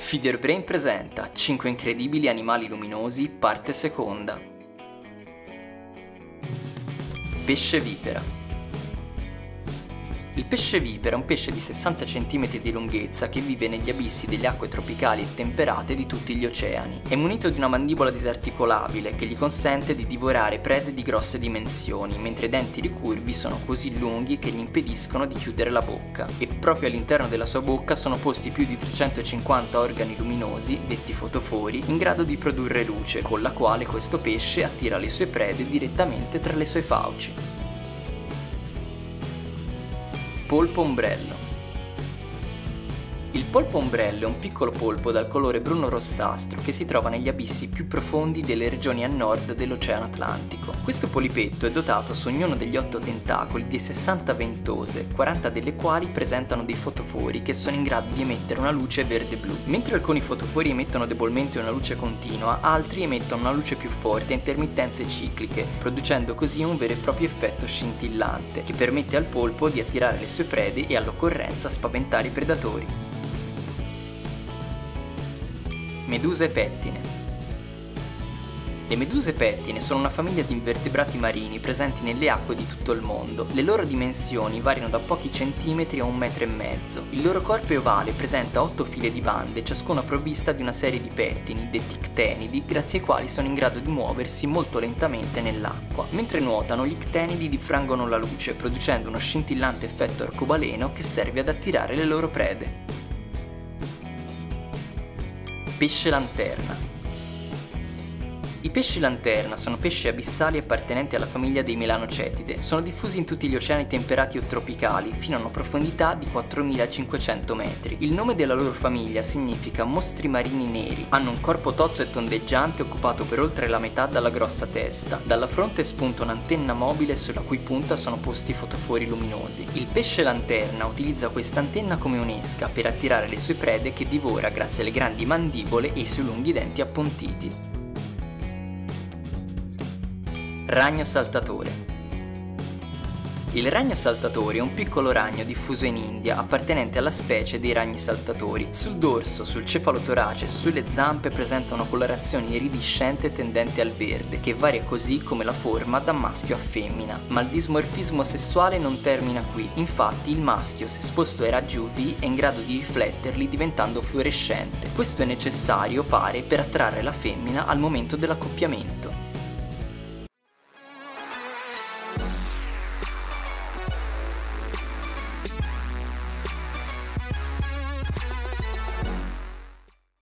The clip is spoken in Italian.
Feed Your Brain presenta 5 incredibili animali luminosi, parte seconda. Pesce vipera. Il pesce vipera è un pesce di 60 cm di lunghezza che vive negli abissi delle acque tropicali e temperate di tutti gli oceani. È munito di una mandibola disarticolabile che gli consente di divorare prede di grosse dimensioni, mentre i denti ricurvi sono così lunghi che gli impediscono di chiudere la bocca. E proprio all'interno della sua bocca sono posti più di 350 organi luminosi, detti fotofori, in grado di produrre luce, con la quale questo pesce attira le sue prede direttamente tra le sue fauci. Polpo ombrello. Il polpo ombrello è un piccolo polpo dal colore bruno-rossastro che si trova negli abissi più profondi delle regioni a nord dell'Oceano Atlantico. Questo polipetto è dotato su ognuno degli 8 tentacoli di 60 ventose, 40 delle quali presentano dei fotofori che sono in grado di emettere una luce verde-blu. Mentre alcuni fotofori emettono debolmente una luce continua, altri emettono una luce più forte a intermittenze cicliche, producendo così un vero e proprio effetto scintillante che permette al polpo di attirare le sue prede e all'occorrenza spaventare i predatori. Meduse pettine. Le meduse pettine sono una famiglia di invertebrati marini presenti nelle acque di tutto il mondo. Le loro dimensioni variano da pochi centimetri a 1,5 metri. Il loro corpo è ovale, presenta 8 file di bande, ciascuna provvista di una serie di pettini, detti ctenidi, grazie ai quali sono in grado di muoversi molto lentamente nell'acqua. Mentre nuotano, gli ctenidi diffrangono la luce, producendo uno scintillante effetto arcobaleno che serve ad attirare le loro prede. Pesce lanterna. I pesci lanterna sono pesci abissali appartenenti alla famiglia dei melanocetide. Sono diffusi in tutti gli oceani temperati o tropicali, fino a una profondità di 4500 metri. Il nome della loro famiglia significa mostri marini neri. Hanno un corpo tozzo e tondeggiante occupato per oltre la metà dalla grossa testa. Dalla fronte spunta un'antenna mobile sulla cui punta sono posti fotofori luminosi. Il pesce lanterna utilizza questa antenna come un'esca per attirare le sue prede che divora grazie alle grandi mandibole e i suoi lunghi denti appuntiti. Ragno saltatore. Il ragno saltatore è un piccolo ragno diffuso in India, appartenente alla specie dei ragni saltatori. Sul dorso, sul cefalotorace e sulle zampe presenta una colorazione iridescente tendente al verde, che varia così come la forma da maschio a femmina. Ma il dimorfismo sessuale non termina qui. Infatti il maschio, se esposto ai raggi UV, è in grado di rifletterli diventando fluorescente. Questo è necessario, pare, per attrarre la femmina al momento dell'accoppiamento.